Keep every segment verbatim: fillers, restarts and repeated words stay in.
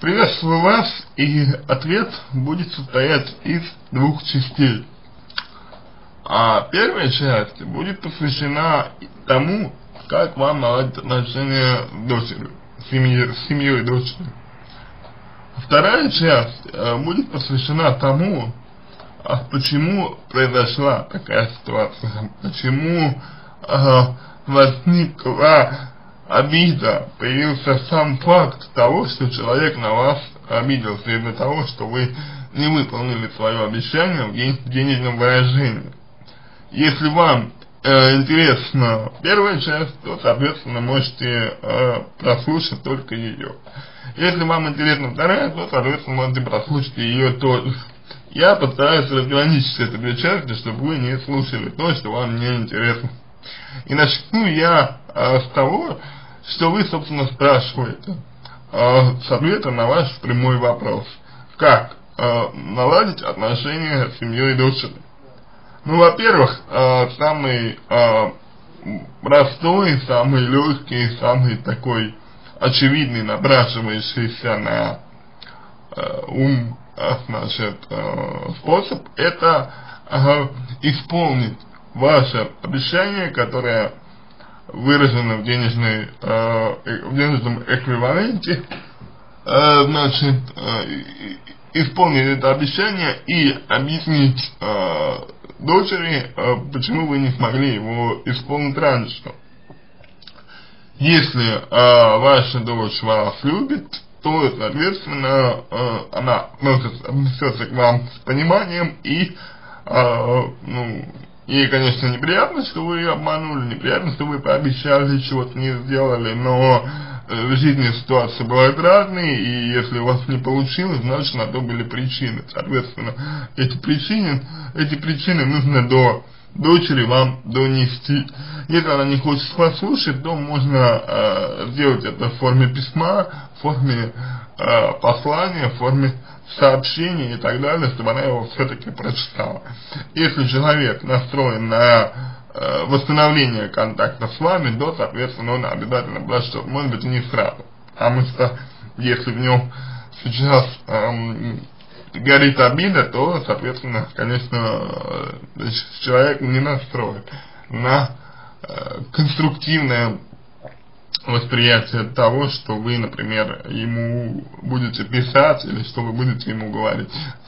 Приветствую вас, и ответ будет состоять из двух частей. А первая часть будет посвящена тому, как вам наладить отношения с дочерью, с семьей, с семьей дочери. Вторая часть э, будет посвящена тому, а почему произошла такая ситуация, почему э, возникла обида, появился сам факт того, что человек на вас обиделся из-за того, что вы не выполнили свое обещание в день, денежном выражении. Если вам э, интересна первая часть, то, соответственно, можете э, прослушать только ее. Если вам интересна вторая, то, соответственно, можете прослушать ее тоже. Я постараюсь разграничить эти две части, чтобы вы не слушали то, что вам не интересно. И начну я э, с того, что вы, собственно, спрашиваете, э, с ответа на ваш прямой вопрос. Как э, наладить отношения с семьей дочери? Ну, во-первых, э, самый э, простой, самый легкий, самый такой очевидный, напрашивающийся на э, ум, э, значит, э, способ, это э, исполнить ваше обещание, которое выражено в денежной, э, в денежном эквиваленте, э, значит, э, исполнить это обещание и объяснить э, дочери, э, почему вы не смогли его исполнить раньше. Если э, ваша дочь вас любит, то, соответственно, э, она относится к вам с понимаем и, э, ну, ей, конечно, неприятно, что вы ее обманули, неприятно, что вы пообещали, чего-то не сделали, но э, в жизни ситуации бывают разные, и если у вас не получилось, значит, на то были причины. Соответственно, эти причины, эти причины нужно до дочери вам донести. Если она не хочет вас слушать, то можно э, сделать это в форме письма, в форме э, послания, в форме сообщения и так далее, чтобы она его все-таки прочитала. Если человек настроен на э, восстановление контакта с вами, то, соответственно, он обязательно прочтет. Может быть, и не сразу. Потому что если в нем сейчас эм, горит обида, то, соответственно, конечно, э, человек не настроен на э, конструктивное восприятие того, что вы, например, ему будете писать или что вы будете ему говорить.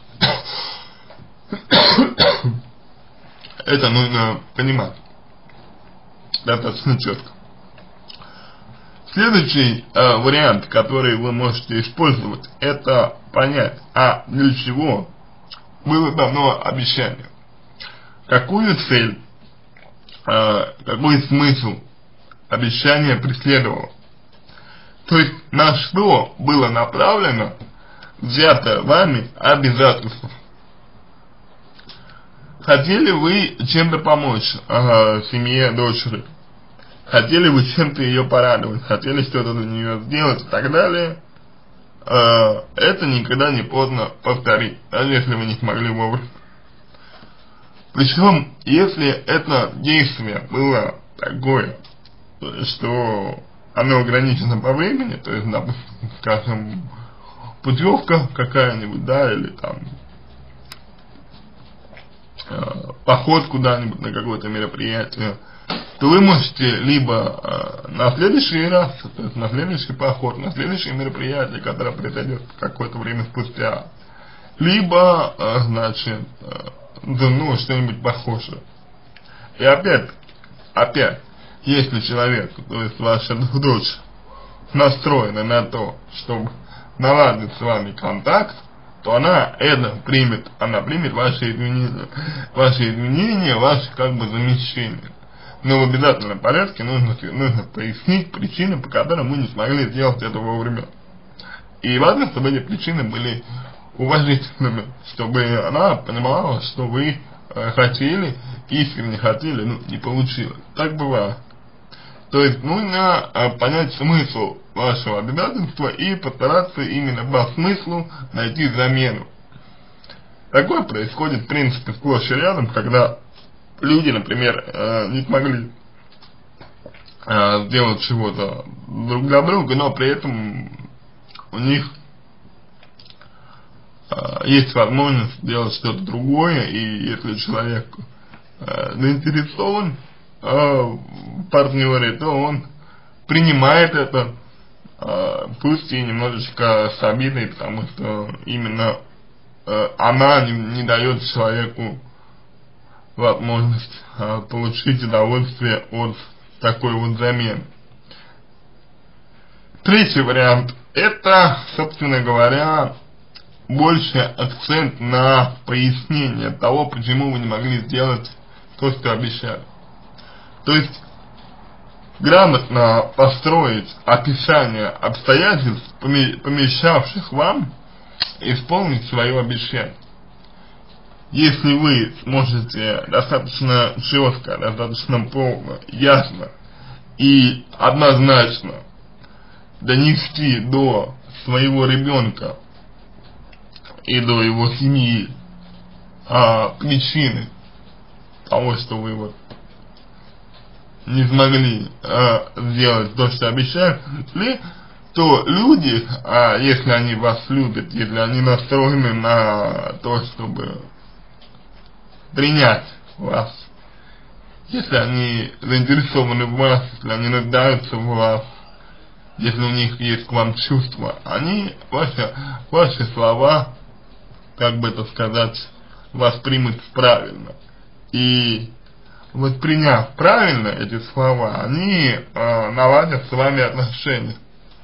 Это нужно понимать достаточно четко. Следующий э, вариант, который вы можете использовать, это понять, а для чего было дано обещание, какую цель, э, какой смысл обещание преследовало. То есть, на что было направлено взятое вами обязательство. Хотели вы чем-то помочь э, семье дочери? Хотели вы чем-то ее порадовать? Хотели что-то для нее сделать и так далее? Э, это никогда не поздно повторить, даже если вы не смогли вовремя. Причем, если это действие было такое, что оно ограничено по времени, то есть, допустим, скажем, путевка какая-нибудь, да, или там э, поход куда-нибудь на какое-то мероприятие, то вы можете либо э, на следующий раз, то есть на следующий поход, на следующее мероприятие, которое произойдет какое-то время спустя, либо, э, значит, э, ну, что-нибудь похожее. И опять, опять, если человек, то есть ваша дочь, настроена на то, чтобы наладить с вами контакт, то она это примет, она примет ваши извинения, ваши извинения, ваши как бы замещения. Но в обязательном порядке нужно, нужно пояснить причины, по которым вы не смогли сделать это вовремя. И важно, чтобы эти причины были уважительными, чтобы она понимала, что вы э, хотели, искренне хотели, ну, не получилось. Так бывает. То есть нужно э, понять смысл вашего обязательства и постараться именно по смыслу найти замену. Такое происходит, в принципе, сплошь и рядом, когда люди, например, э, не смогли э, сделать чего-то друг для друга, но при этом у них есть возможность сделать что-то другое, и если человек э, заинтересован э, в партнере, то он принимает это, э, пусть и немножечко с обидой, потому что именно э, она не, не дает человеку возможность э, получить удовольствие от такой вот замены. Третий вариант — это, собственно говоря, больше акцент на пояснение того, почему вы не могли сделать то, что обещали. То есть грамотно построить описание обстоятельств, помешавших вам исполнить свое обещание. Если вы сможете достаточно четко, достаточно полно, ясно и однозначно донести до своего ребенка и до его семьи а, причины того, что вы вот не смогли а, сделать то, что обещали, то люди, а, если они вас любят, если они настроены на то, чтобы принять вас, если они заинтересованы в вас, если они нуждаются в вас, если у них есть к вам чувства, они ваши, ваши слова, как бы это сказать, воспримут правильно. И восприняв правильно эти слова, они э, наладят с вами отношения.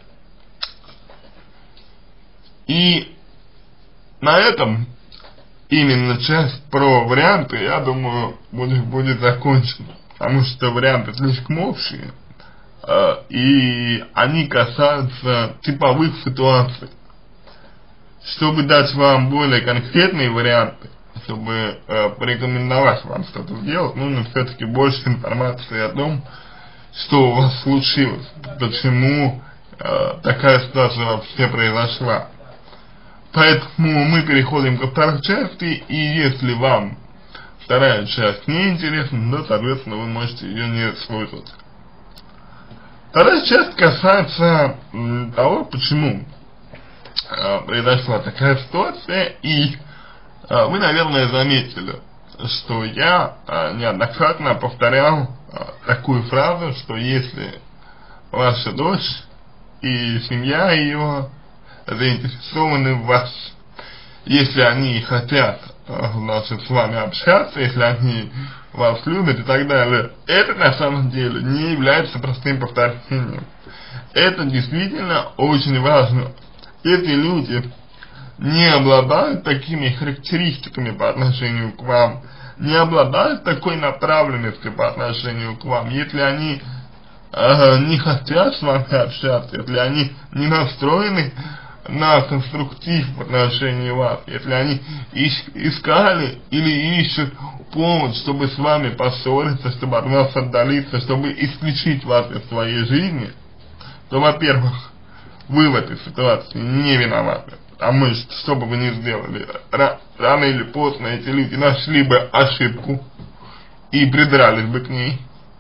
И на этом именно часть про варианты, я думаю, будет, будет закончена, потому что варианты слишком общие, э, и они касаются типовых ситуаций. Чтобы дать вам более конкретные варианты, чтобы э, порекомендовать вам что-то сделать, нужно все-таки больше информации о том, что у вас случилось, почему э, такая ситуация вообще произошла. Поэтому мы переходим ко второй части, и если вам вторая часть не интересна, то, соответственно, вы можете ее не слушать. Вторая часть касается м, того, почему э, произошла такая ситуация, и э, вы, наверное, заметили, что я э, неоднократно повторял э, такую фразу, что если ваша дочь и семья ее заинтересованы в вас, если они хотят значит, с вами общаться, если они вас любят и так далее, это на самом деле не является простым повторением. Это действительно очень важно. Эти люди не обладают такими характеристиками по отношению к вам, не обладают такой направленностью по отношению к вам, если они э, не хотят с вами общаться, если они не настроены на конструктив в отношении вас, если они искали или ищут повод, чтобы с вами поссориться, чтобы от вас отдалиться, чтобы исключить вас из своей жизни, то, во-первых, вы в этой ситуации не виноваты, потому что, что бы вы ни сделали, рано или поздно эти люди нашли бы ошибку и придрались бы к ней,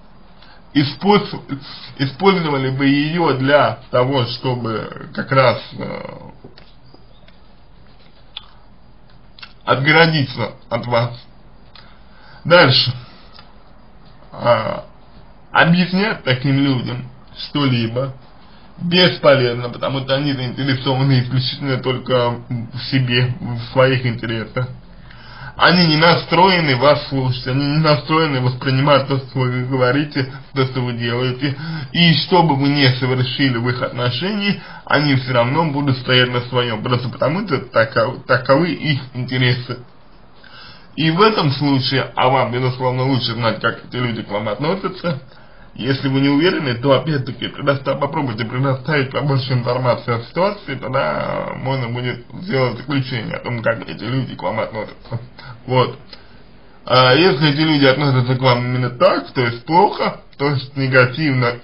использовали бы ее для того, чтобы как раз э, отгородиться от вас. Дальше. А, объяснять таким людям что-либо бесполезно, потому что они заинтересованы исключительно только в себе, в своих интересах. Они не настроены вас слушать, они не настроены воспринимать то, что вы говорите, то, что вы делаете. И что бы вы ни совершили в их отношении, они все равно будут стоять на своем, просто потому что таков, таковы их интересы. И в этом случае, а вам, безусловно, лучше знать, как эти люди к вам относятся. Если вы не уверены, то опять-таки попробуйте предоставить побольше информации о ситуации, тогда можно будет сделать заключение о том, как эти люди к вам относятся. Вот. А если эти люди относятся к вам именно так, то есть плохо, то есть негативно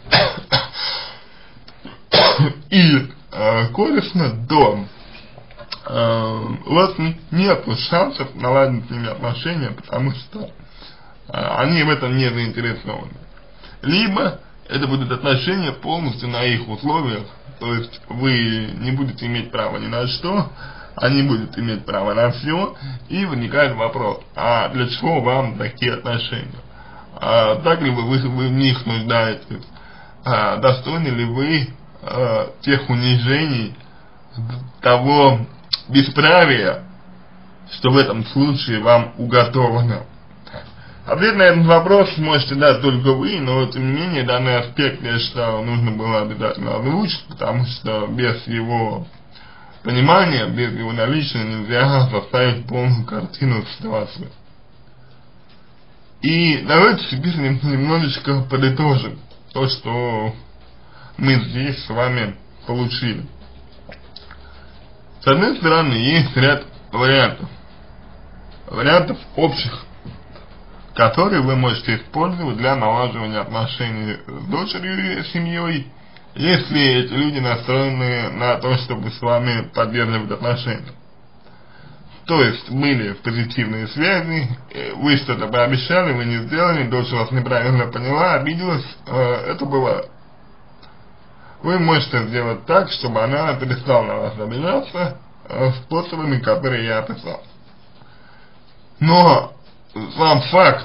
и э, корисно, то э, у вас нет шансов наладить с ними отношения, потому что э, они в этом не заинтересованы. Либо это будут отношения полностью на их условиях, то есть вы не будете иметь права ни на что, они будут иметь право на все, и возникает вопрос, а для чего вам такие отношения? А, так ли вы, вы, вы в них нуждаетесь? А, достойны ли вы а, тех унижений, того бесправия, что в этом случае вам уготовано? Ответ на этот вопрос можете дать только вы, но тем не менее данный аспект, я считаю, нужно было обязательно озвучить, потому что без его понимания, без его наличия нельзя составить полную картину ситуации. И давайте теперь немножечко подытожим то, что мы здесь с вами получили. С одной стороны, есть ряд вариантов, вариантов общих, которые вы можете использовать для налаживания отношений с дочерью и семьей, если эти люди настроены на то, чтобы с вами поддерживать отношения. То есть были позитивные связи, вы что-то пообещали, вы не сделали, дочь вас неправильно поняла, обиделась, это бывает. Вы можете сделать так, чтобы она перестала на вас обижаться способами, которые я описал. Но сам факт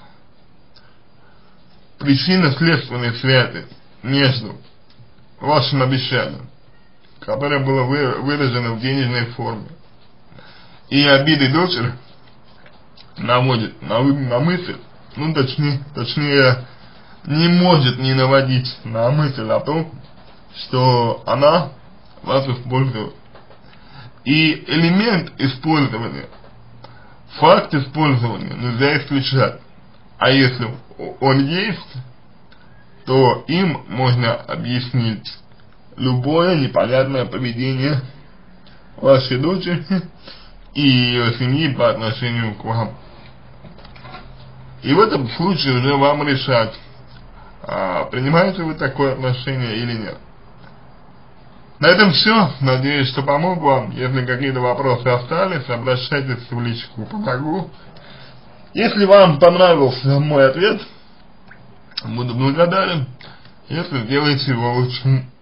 причинно-следственной связи между вашим обещанием, которое было выражено в денежной форме, и обидой дочери, наводит на, на мысль, ну точнее, точнее, не может не наводить на мысль о том, что она вас использует. И элемент использования, факт использования нельзя исключать. А если он есть, то им можно объяснить любое непонятное поведение вашей дочери и ее семьи по отношению к вам. И в этом случае уже вам решать, а, принимаете вы такое отношение или нет. На этом все. Надеюсь, что помог вам. Если какие-то вопросы остались, обращайтесь в личку, помогу. Если вам понравился мой ответ, буду благодарен, если сделаете его лучшим